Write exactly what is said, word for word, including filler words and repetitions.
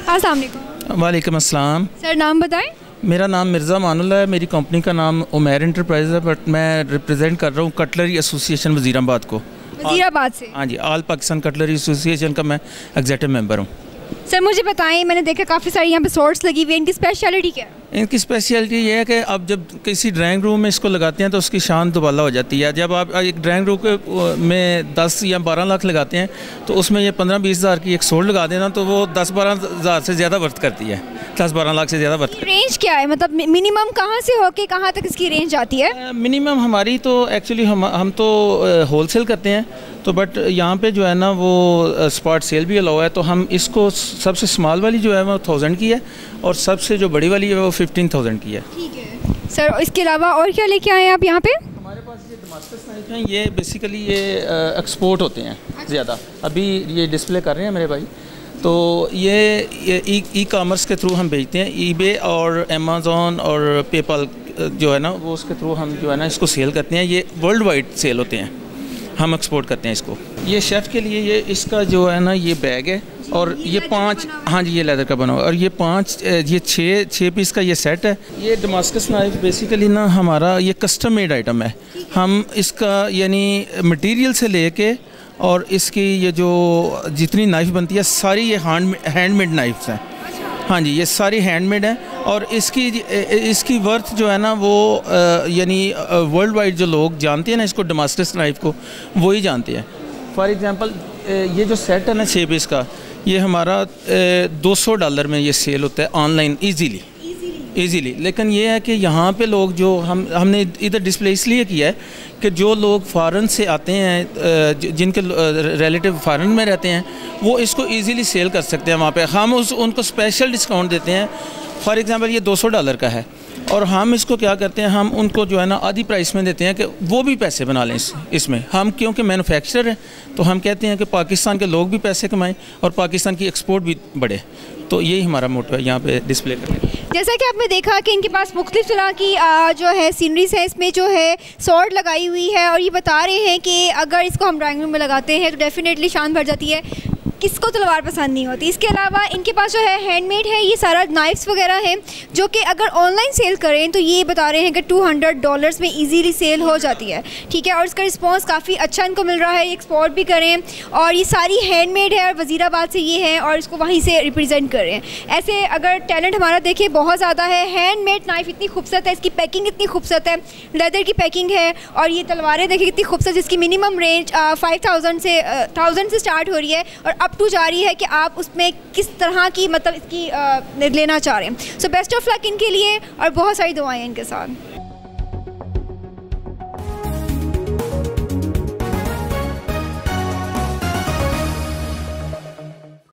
السلام علیکم. وعلیکم السلام. سر نام بتائیں. میرا نام مرزا مان اللہ ہے. میری کمپنی کا نام عمیر انٹرپرائز ہے, بٹ میں ریپرزینٹ کر رہا ہوں کٹلری ایسوسی ایشن وزیر آباد کو. وزیر آباد سے؟ ہاں جی, آل پاکستان کٹلری ایسوسی ایشن کا میں ایگزیکٹو ممبر ہوں. سر مجھے بتائیں, میں نے دیکھا کافی ساری یہاں پہ سورٹس لگی ہوئی ہیں, ان کی اسپیشلٹی کیا ہے؟ ان کی اسپیشلٹی یہ ہے کہ اب جب کسی ڈرائنگ روم میں اس کو لگاتے ہیں تو اس کی شان دوبالا ہو جاتی ہے. جب آپ ایک ڈرائنگ روم میں دس یا بارہ لاکھ لگاتے ہیں تو اس میں یہ پندرہ بیس ہزار کی ایک سوٹ لگا دینا تو وہ دس بارہ ہزار سے زیادہ ورتھ کرتی ہے, دس بارہ لاکھ سے زیادہ ورتھ. رینج کیا ہے, مطلب منیمم کہاں سے ہو کے کہاں تک اس کی رینج آتی ہے؟ منیمم ہماری تو ایکچولی ہم ہم تو ہول سیل کرتے ہیں, تو بٹ یہاں پہ جو ہے نا وہ اسپاٹ سیل بھی الاؤ ہے. تو ہم اس کو سب سے اسمال والی جو ہے وہ تھاؤزینڈ کی ہے اور سب سے جو بڑی والی ہے وہ ففٹین تھاؤزینڈ کی ہے. ٹھیک ہے سر. اس کے علاوہ اور کیا لے کے آئے ہیں آپ یہاں پہ؟ ہمارے پاس یہ ڈماسکس نائف ہیں, یہ بیسیکلی یہ ایکسپورٹ ہوتے ہیں زیادہ. ابھی یہ ڈسپلے کر رہے ہیں میرے بھائی. تو یہ ای کامرس کے تھرو ہم بیچتے ہیں, ای بے اور امیزون اور پے پال جو ہے نا وہ اس کے تھرو ہم جو ہے نا اس کو سیل کرتے ہیں. یہ ورلڈ وائڈ سیل ہوتے ہیں, ہم ایکسپورٹ کرتے ہیں اس کو. یہ شیف کے لیے یہ اس کا جو ہے نا یہ بیگ ہے, اور یہ پانچ, ہاں جی یہ لیدر کا بنا ہوا, اور یہ پانچ یہ چھ چھ پیس کا یہ سیٹ ہے. یہ ڈماسکس نائف بیسیکلی نا ہمارا یہ کسٹم میڈ آئٹم ہے. ہم اس کا یعنی مٹیریل سے لے کے اور اس کی یہ جو جتنی نائف بنتی ہے ساری یہ ہینڈ ہینڈ میڈ نائفس ہیں. ہاں جی یہ ساری ہینڈ میڈ ہیں, اور اس کی اس کی ورتھ جو ہے نا وہ یعنی ورلڈ وائڈ جو لوگ جانتے ہیں نا اس کو ڈماسکس نائف کو, وہی جانتے ہیں. فار ایگزامپل یہ جو سیٹ ہے نا چھ پیس کا, یہ ہمارا دو سو ڈالر میں یہ سیل ہوتا ہے آن لائن ایزیلی ایزیلی. لیکن یہ ہے کہ یہاں پہ لوگ جو ہم ہم نے ادھر ڈسپلے اس لیے کیا ہے کہ جو لوگ فارن سے آتے ہیں, جن کے ریلیٹیو فارن میں رہتے ہیں, وہ اس کو ایزیلی سیل کر سکتے ہیں وہاں پہ. ہم اس ان کو اسپیشل ڈسکاؤنٹ دیتے ہیں. فار ایگزامپل یہ دو سو ڈالر کا ہے, اور ہم اس کو کیا کرتے ہیں, ہم ان کو جو ہے نا آدھی پرائس میں دیتے ہیں کہ وہ بھی پیسے بنا لیں اس اس میں. ہم کیونکہ مینوفیکچرر ہیں تو ہم کہتے ہیں کہ پاکستان کے لوگ بھی پیسے کمائیں اور پاکستان کی ایکسپورٹ بھی بڑھے. تو یہی ہمارا موٹو ہے یہاں پہ ڈسپلے کرنے. جیسا کہ آپ نے دیکھا کہ ان کے پاس مختلف طرح کی جو ہے سینریز ہے, اس میں جو ہے سورڈ لگائی ہوئی ہے, اور یہ بتا رہے ہیں کہ اگر اس کو ہم ڈرائنگ روم میں لگاتے ہیں تو ڈیفینیٹلی شان بڑھ جاتی ہے. کس کو تلوار پسند نہیں ہوتی. اس کے علاوہ ان کے پاس جو ہے ہینڈ میڈ ہے, یہ سارا نائفس وغیرہ ہیں جو کہ اگر آن لائن سیل کریں تو یہ بتا رہے ہیں کہ ٹو ہنڈریڈ ڈالرس میں ایزیلی سیل ہو جاتی ہے. ٹھیک ہے, اور اس کا رسپانس کافی اچھا ان کو مل رہا ہے, یہ ایکسپورٹ بھی کریں, اور یہ ساری ہینڈ میڈ ہے, اور وزیر آباد سے یہ ہے, اور اس کو وہیں سے ریپرزینٹ کر رہے ہیں. ایسے اگر ٹیلنٹ ہمارا دیکھیں بہت زیادہ ہے. ہینڈ میڈ نائف اتنی خوبصورت ہے, اس کی پیکنگ اتنی خوبصورت ہے, لیدر کی پیکنگ ہے, اور یہ تلواریں دیکھیں کتنی خوبصورت, جس کی منیمم رینج فائیو تھاؤزینڈ سے تھاؤزینڈ سے اسٹارٹ ہو رہی ہے, اور اپ ٹو جا رہی ہے کہ آپ اس میں کس طرح کی مطلب اس کی لینا چاہ رہے ہیں. سو بیسٹ آف لک ان کے لیے, اور بہت ساری دعائیں ان کے ساتھ.